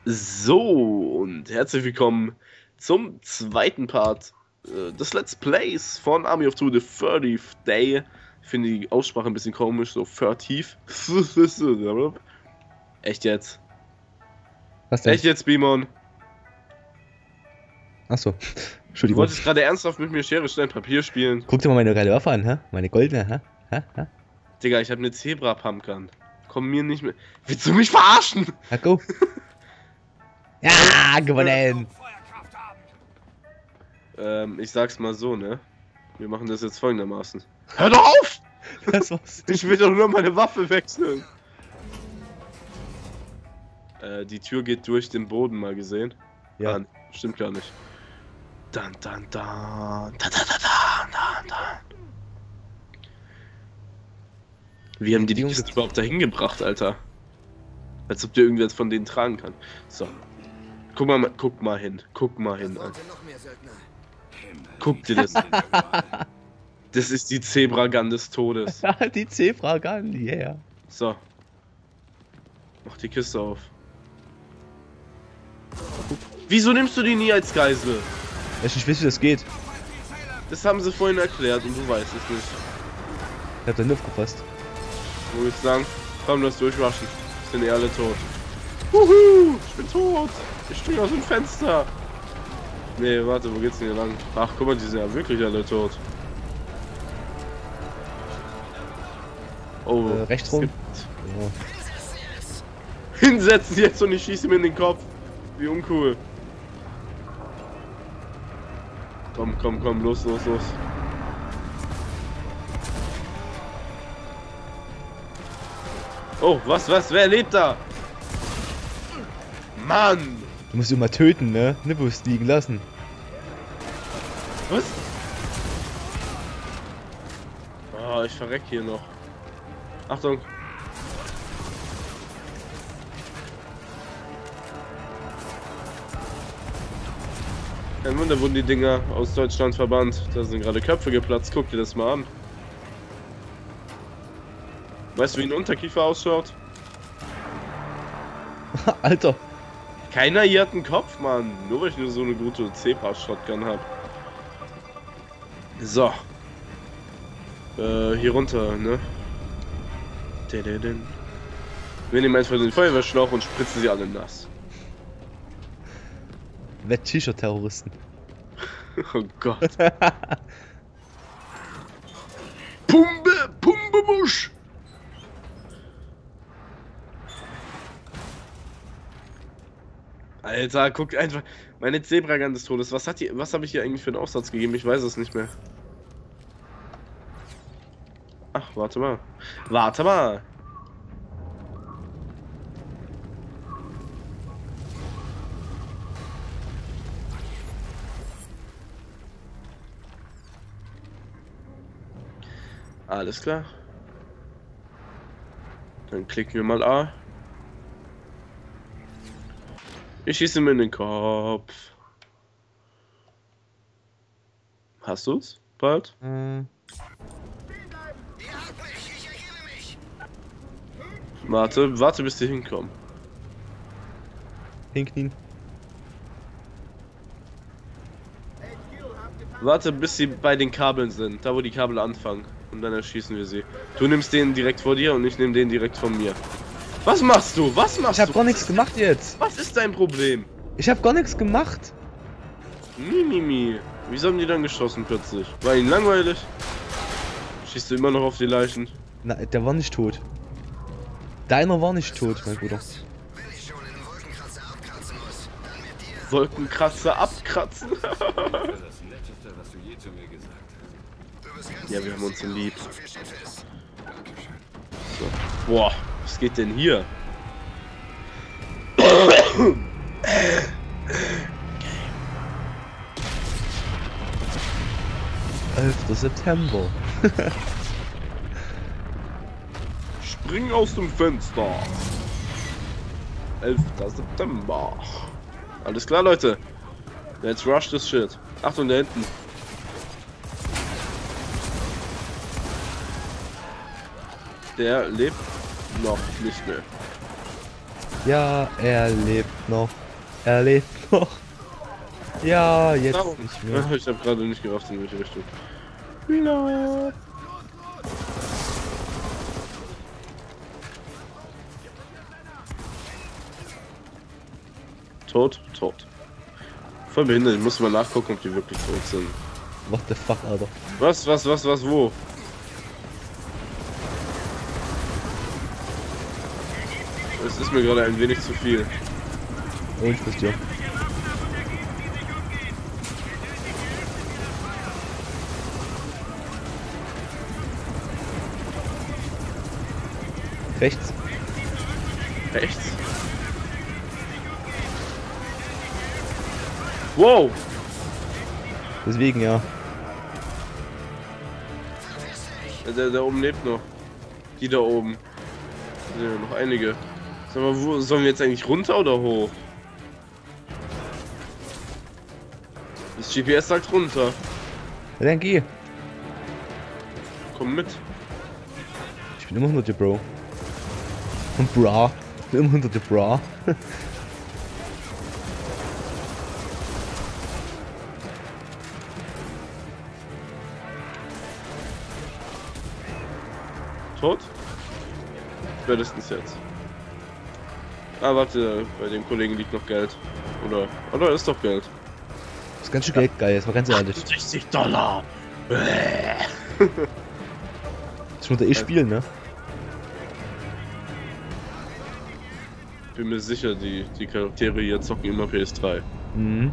So, und herzlich willkommen zum zweiten Part des Let's Plays von Army of Two, the 30th Day. Ich finde die Aussprache ein bisschen komisch, so 30th. Echt jetzt? Was denn? Echt jetzt, Bimon? Achso, Du Entschuldigung. wolltest gerade ernsthaft mit mir Schere, Stein, Papier spielen? Guck dir mal meine geile Waffe an, hä? Meine goldene, hä? Digga, ich habe eine Zebra-Pumpgun. Komm mir nicht mehr. Willst du mich verarschen? Ja, go. Ja, gewonnen. Ich sag's mal so, ne? Wir machen das jetzt folgendermaßen. Hör doch auf! Das war's. Ich will doch nur meine Waffe wechseln. Die Tür geht durch den Boden, mal gesehen. Ja. Ah, stimmt gar nicht. Dann. Wie haben die Jungs- Kiste überhaupt dahin gebracht, Alter? Als ob der irgendwer von denen tragen kann. So. Guck mal hin, Alter. Guck dir das an. Das ist die Zebra-Gun des Todes. Die Zebra-Gun, yeah. So. Mach die Kiste auf. Wieso nimmst du die nie als Geisel? Ich weiß, wie das geht. Das haben sie vorhin erklärt und du weißt es nicht. Ich hab da nicht aufgepasst. Wo ich sagen, komm, lass durchwaschen. Sind eh alle tot. Wuhu! Ich bin tot! Ich spring aus dem Fenster! Nee, warte, wo geht's denn hier lang? Ach, guck mal, die sind ja wirklich alle tot. Oh, rechts rum. Ja. Hinsetzen jetzt und ich schieße mir in den Kopf. Wie uncool. Komm, los. Oh, was, wer lebt da? Mann! Du musst ihn mal töten, ne? Nippus liegen lassen. Was? Oh, ich verreck hier noch. Achtung! Kein Wunder, wurden die Dinger aus Deutschland verbannt. Da sind gerade Köpfe geplatzt. Guck dir das mal an. Weißt du, wie ein Unterkiefer ausschaut? Alter. Keiner hier hat einen Kopf, Mann. Nur weil ich nur so eine gute Zebra-Shotgun habe. So. Hier runter, ne? Wir nehmen einfach den Feuerwehrschlauch und spritzen sie alle nass. Wett-T-Shirt-Terroristen. Oh Gott. Pumbebusch! Alter, guck einfach. Meine Zebra-Gun des Todes. Was habe ich hier eigentlich für einen Aufsatz gegeben? Ich weiß es nicht mehr. Ach, warte mal. Alles klar. Dann klicken wir mal A. Ich schieße mir in den Kopf. Hast du's? Bald? Warte bis die hinkommen. Hinknien. Warte bis sie bei den Kabeln sind, da wo die Kabel anfangen. Und dann erschießen wir sie. Du nimmst den direkt vor dir und ich nehme den direkt von mir. Was machst du? Ich hab gar nichts gemacht jetzt. Was ist dein Problem? Ich hab gar nichts gemacht. Mimimi. Wieso haben die dann geschossen plötzlich? War ihnen langweilig? Schießt du immer noch auf die Leichen? Na, der war nicht tot. Deiner war nicht tot, mein Bruder. Wolkenkratzer abkratzen? Ja, wir haben uns lieb. So. Boah, was geht denn hier? 11. September. Spring aus dem Fenster. 11. September. Alles klar, Leute. Let's rush this shit. Achtung, da hinten. Der lebt noch nicht mehr. Ja, er lebt noch. Er lebt noch. Ja, jetzt Au. nicht mehr. Ich habe gerade nicht gerafft, in welche Richtung. Reload. Tot, tot. Voll behindert, ich muss mal nachgucken, ob die wirklich tot sind. What the fuck, Alter. Was, wo? Es ist mir gerade ein wenig zu viel. Oh, ich bist ja. Rechts. Rechts? Wow! Deswegen ja. Der oben lebt noch. Die da oben. Da sind ja noch einige. Sag mal, wo sollen wir jetzt eigentlich runter oder hoch? Das GPS sagt runter. Ja, dann geh. Komm mit. Ich bin immer hinter dir, Bro. Und Bra. Ich bin immer hinter dir, Bra. Tot? Spätestens jetzt. Ah, warte, bei dem Kollegen liegt noch Geld. Oder ist doch Geld. Das ist ganz schön Geld geil, jetzt mal ganz ehrlich. $60! Ich muss da eh spielen, ne? Bin mir sicher, die Charaktere hier zocken immer PS3. Mhm.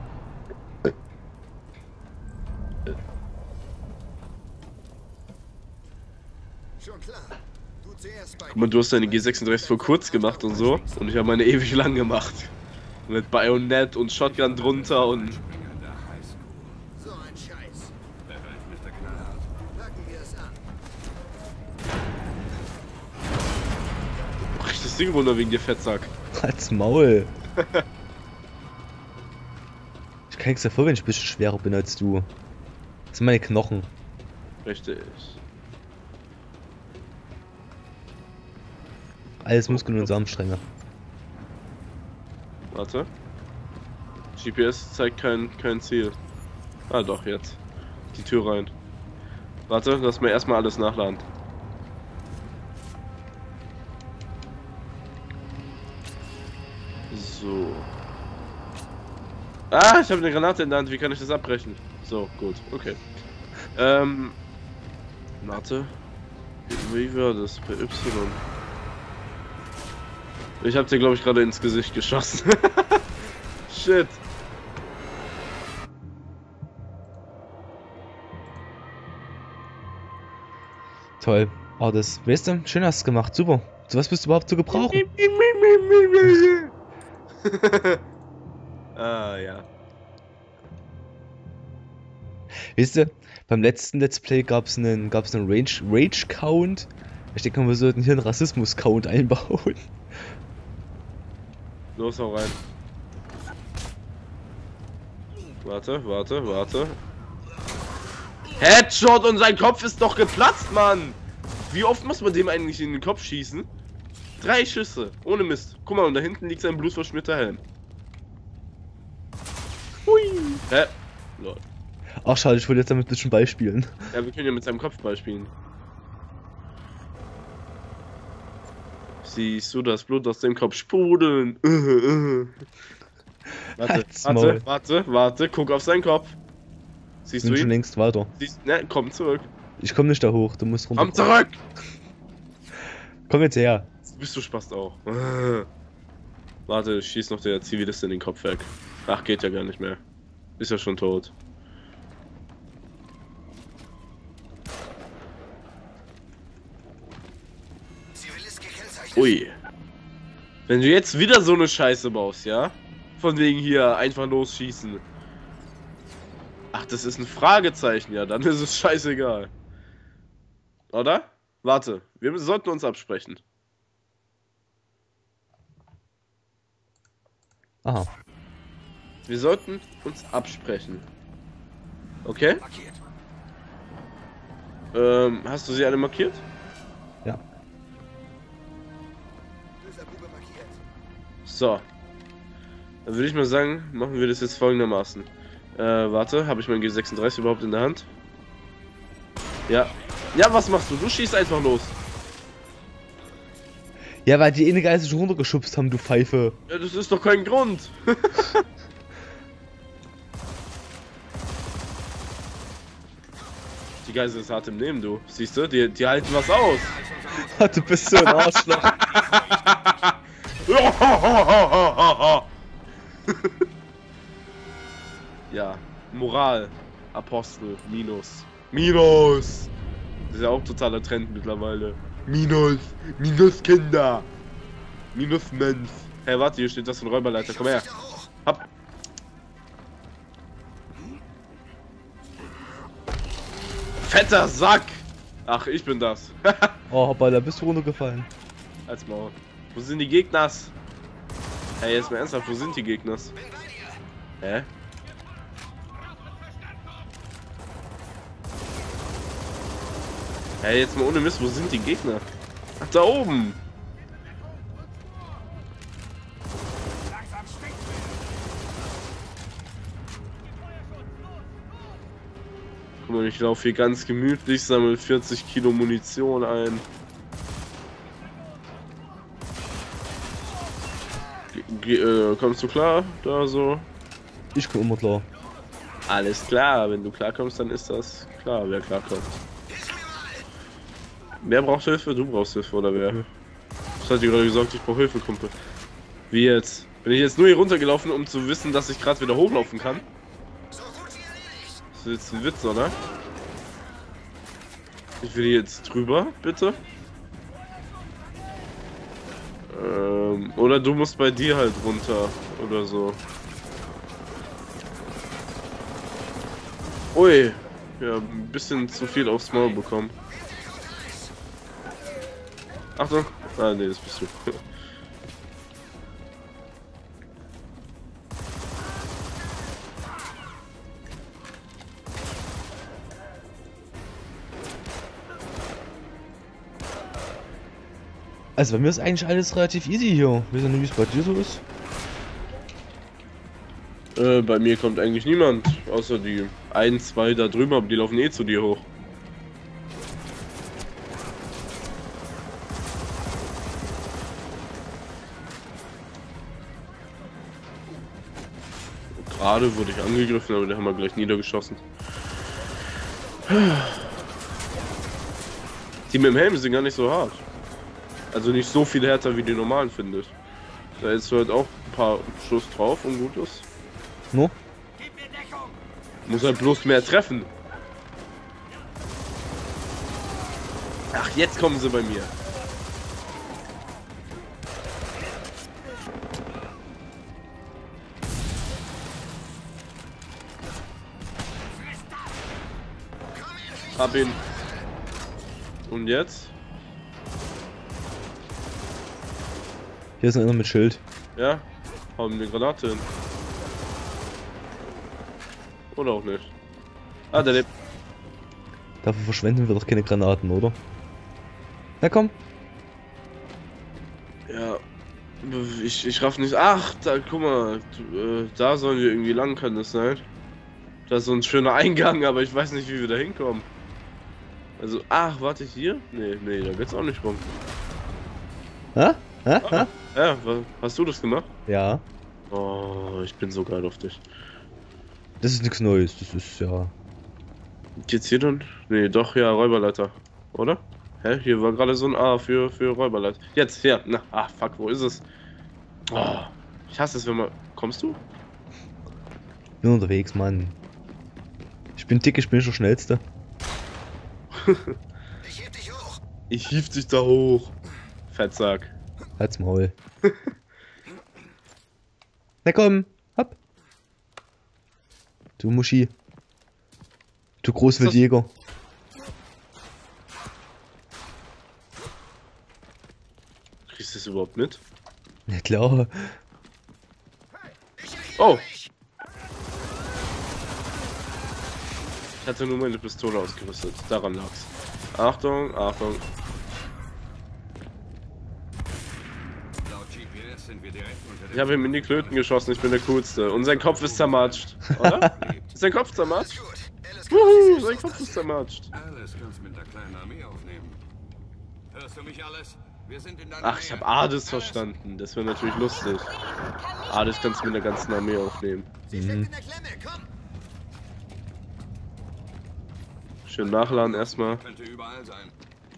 Schon klar. Du zuerst bei Guck mal, du hast deine G36 vor kurz gemacht und so. Und ich habe meine ewig lang gemacht. Mit Bajonett und Shotgun drunter und... so ein Scheiß. Packen wir es an. Brich das Ding runter wegen dir, Fettsack. Halt's Maul. Ich kann nichts dafür, wenn ich ein bisschen schwerer bin als du. Das sind meine Knochen. Richtig. Alles Muskeln und Samenstränge. Warte. GPS zeigt kein Ziel. Ah doch, jetzt. Die Tür rein. Warte, lass mir erstmal alles nachladen. So. Ah, ich habe eine Granate in der Hand. Wie kann ich das abbrechen? So, gut, okay. Warte. Wie war das? Bei Y. Ich hab dir, glaube ich, gerade ins Gesicht geschossen. Shit. Toll. Oh, das, weißt du, schön hast du gemacht, super. Zu was bist du überhaupt zu gebrauchen? Ah, ja. Weißt du, beim letzten Let's Play gab's einen Rage-Count. Ich denke, wir sollten hier einen Rassismus-Count einbauen. Los, hau rein. Warte. Headshot und sein Kopf ist doch geplatzt, Mann! Wie oft muss man dem eigentlich in den Kopf schießen? 3 Schüsse, ohne Mist. Guck mal, und da hinten liegt sein blutverschmierter Helm. Hui! Hä? Lol. Ach schade, ich wollte jetzt damit ein bisschen beispielen. Ja, wir können ja mit seinem Kopf beispielen. Siehst du das Blut aus dem Kopf sprudeln? Halt's Maul. Warte, guck auf seinen Kopf. Ich Siehst bin du schon ihn? längst weiter. Ne, komm zurück. Ich komm nicht da hoch, du musst runter. Komm zurück! Komm jetzt her. Bist du Spaß auch. Warte, schieß noch der Zivilist in den Kopf weg. Ach, geht ja gar nicht mehr. Ist ja schon tot. Zivilist gekennzeichnet. Ui. Wenn du jetzt wieder so eine Scheiße baust, ja? Von wegen hier einfach losschießen. Ach, das ist ein Fragezeichen, ja, dann ist es scheißegal. Oder? Warte, wir sollten uns absprechen. Aha. Wir sollten uns absprechen. Okay? Markiert. Hast du sie alle markiert? Ja. Böser Bube markiert. So. Dann würde ich mal sagen, machen wir das jetzt folgendermaßen. Warte, habe ich mein G36 überhaupt in der Hand? Ja. Ja, was machst du? Du schießt einfach los. Ja, weil die eine Geiste schon runtergeschubst haben, du Pfeife. Ja, das ist doch kein Grund. Die Geisel ist hart im Nehmen, du. Siehst du? Die halten was aus. Du bist so ein Arschloch. Ja, Moral. Apostel. Minus. Minus! Das ist ja auch totaler Trend mittlerweile. Minus! Minus Kinder! Minus Mensch. Hey, warte, hier steht das von Räuberleiter. Komm her. Hopp. Fetter Sack! Ach, ich bin das. Oh, Hoppa, da bist du runtergefallen. Als Maul. Wo sind die Gegners? Hey, jetzt mal ernsthaft, wo sind die Gegners? Hä? Hey, jetzt mal ohne Mist, wo sind die Gegner? Ach, da oben! Guck mal, ich laufe hier ganz gemütlich, sammle 40 Kilo Munition ein. Kommst du klar? Da so? Ich komm immer klar. Alles klar, wenn du klarkommst, dann ist das klar, wer klarkommt. Wer braucht Hilfe? Du brauchst Hilfe, oder wer? Das hat dir gerade gesagt, ich brauche Hilfe, Kumpel. Wie jetzt? Bin ich jetzt nur hier runtergelaufen, um zu wissen, dass ich gerade wieder hochlaufen kann? Das ist jetzt ein Witz, oder? Ich will hier jetzt drüber, bitte. Oder du musst bei dir halt runter, oder so. Ui, ja, ein bisschen zu viel aufs Maul bekommen. Achtung! Ah, nee, das bist du. Also bei mir ist eigentlich alles relativ easy hier. Ich weiß nicht, wie es bei dir so ist. Bei mir kommt eigentlich niemand, außer die 1, 2 da drüben, aber die laufen eh zu dir hoch. Gerade wurde ich angegriffen, aber den haben wir gleich niedergeschossen. Die mit dem Helm sind gar nicht so hart. Also nicht so viel härter wie die normalen, finde ich. Da ist halt auch ein paar Schuss drauf und gut ist. No? Muss halt bloß mehr treffen. Ach, jetzt kommen sie bei mir. Hab ihn. Und jetzt? Hier ist einer mit Schild. Ja? Hauen eine Granate hin. Oder auch nicht. Ah, der lebt. Dafür verschwenden wir doch keine Granaten, oder? Na komm. Ja. Ich raff nicht. Ach, da, guck mal. Da sollen wir irgendwie lang, kann das sein? Da ist so ein schöner Eingang, aber ich weiß nicht, wie wir da hinkommen. Also, ach, warte ich hier? Nee, da geht's auch nicht rum. Hä? Hä? Hä? Ja, hast du das gemacht? Ja. Oh, ich bin so geil auf dich. Das ist nichts Neues, das ist ja. Geht's hier dann? Nee, doch, ja, Räuberleiter. Oder? Hä? Hier war gerade so ein A für Räuberleiter. Jetzt, hier. Na, ach, fuck, wo ist es? Oh, ich hasse es, wenn man. Kommst du? Bin unterwegs, Mann. Ich bin dick, ich bin schon Schnellste. Ich heb dich hoch. Ich hief dich da hoch. Fettsack. Halt's Maul. Na komm, hopp. Du Muschi. Du Großwildjäger. Kriegst du das überhaupt mit? Na klar. Oh! Ich hatte nur meine Pistole ausgerüstet. Daran lag's. Achtung, Achtung. Laut GPS sind wir direkt unter Ich habe ihm in die Klöten geschossen, ich bin der Coolste. Und sein Kopf ist zermatscht, oder? Ist sein Kopf zermatscht? Wuhu, sein Kopf ist zermatscht. Alles kannst mit der kleinen Armee aufnehmen. Hörst du mich, alles? Wir sind in deiner Ach, ich habe Ades verstanden. Das wäre natürlich lustig. Ades kannst du mit der ganzen Armee aufnehmen. Sie steckt in der Klemme, komm! Schön nachladen erstmal. Könnte überall sein.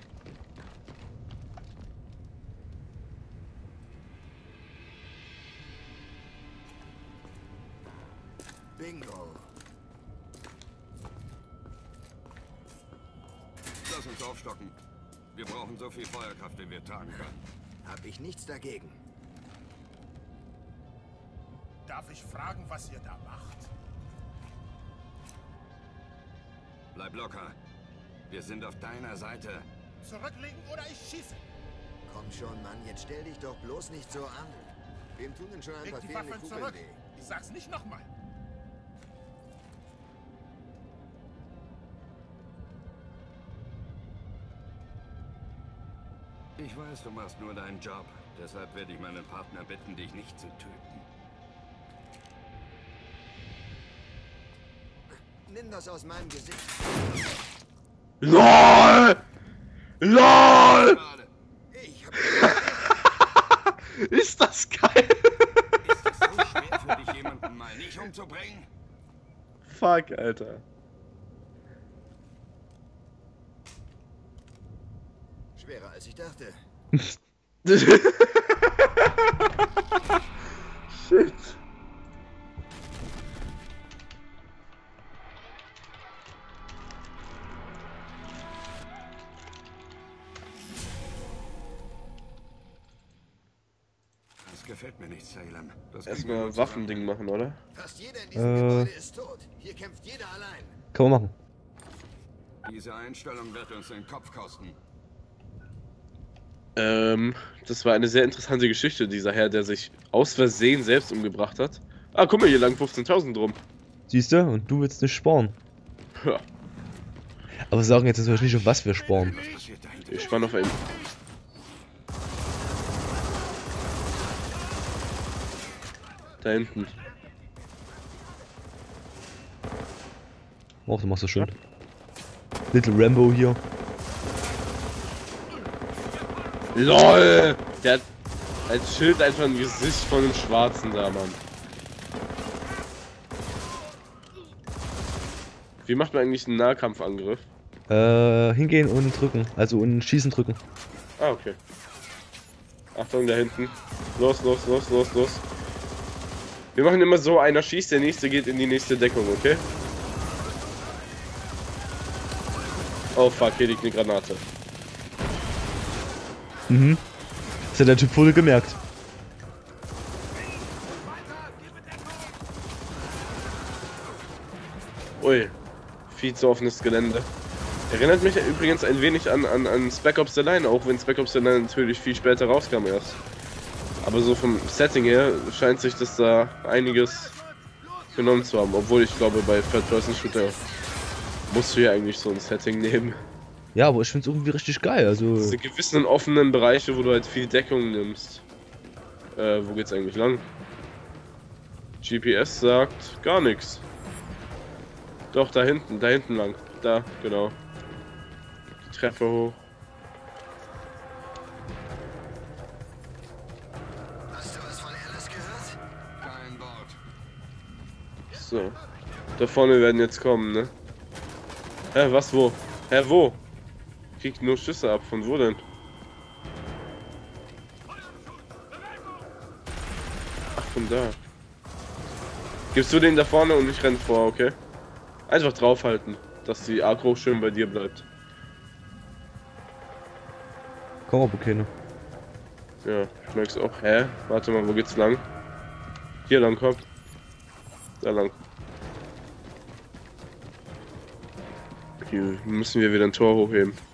Bingo. Lass uns aufstocken. Wir brauchen so viel Feuerkraft, wie wir tragen können. Hab ich nichts dagegen. Darf ich fragen, was ihr da macht? Bleib locker. Wir sind auf deiner Seite. Zurücklegen oder ich schieße. Komm schon, Mann, jetzt stell dich doch bloß nicht so an. Wem tun denn schon ein Leg paar die fehlende Waffen Kugeln zurück. weh? Ich sag's nicht nochmal. Ich weiß, du machst nur deinen Job. Deshalb werde ich meinen Partner bitten, dich nicht zu töten. Nimm das aus meinem Gesicht. LOL! LOL! Schade. Ich hab... Ist das geil? Ist es so schwer für dich, jemanden mal nicht umzubringen? Fuck, Alter. Schwerer als ich dachte. Shit. Das gefällt mir nicht, Salem. Das Erstmal Waffending machen, oder? Fast jeder in diesem Gebäude ist tot. Hier kämpft jeder allein. Kann man machen. Diese Einstellung wird uns den Kopf kosten. Das war eine sehr interessante Geschichte, dieser Herr, der sich aus Versehen selbst umgebracht hat. Ah, guck mal, hier lang 15.000 rum. Siehst du? Und du willst nicht sparen. Ja, Aber wir sagen jetzt natürlich nicht, auf was wir sparen. Was passiert dahinter? ich spann auf ihn. Da hinten. Oh, du machst das schön. Little Rambo hier. LOL! Der hat als Schild einfach ein Gesicht von einem Schwarzen da, Mann. Wie macht man eigentlich einen Nahkampfangriff? Hingehen und drücken. Also und schießen drücken. Ah, okay. Achtung, da hinten. Los, los, los, los, los. Wir machen immer so, einer schießt, der nächste geht in die nächste Deckung, okay? Oh fuck, hier liegt eine Granate. Mhm. Das hat der Typ wohl gemerkt. Ui, viel zu offenes Gelände. Erinnert mich übrigens ein wenig an Spec Ops The Line, auch wenn Spec Ops The Line natürlich viel später rauskam erst. Aber so vom Setting her scheint sich das da einiges genommen zu haben. Obwohl ich glaube, bei Third-Person-Shooter musst du ja eigentlich so ein Setting nehmen. Ja, aber ich find's irgendwie richtig geil. Also. Diese gewissen offenen Bereiche, wo du halt viel Deckung nimmst. Wo geht's eigentlich lang? GPS sagt gar nichts. Doch, da hinten lang. Da, genau. Die Treppe hoch. Hast du was von Alice gehört? Kein Wort. So. Da vorne werden jetzt kommen, ne? Hä, was, wo? Hä, wo? Kriegt nur Schüsse ab, von wo denn? Ach, von da. Gibst du den da vorne und ich renn vor, okay? Einfach draufhalten, dass die Agro schön bei dir bleibt. Komm aber keine. Ja, ich merk's auch. Hä? Warte mal, wo geht's lang? Hier lang, komm. Da lang. Hier müssen wir wieder ein Tor hochheben.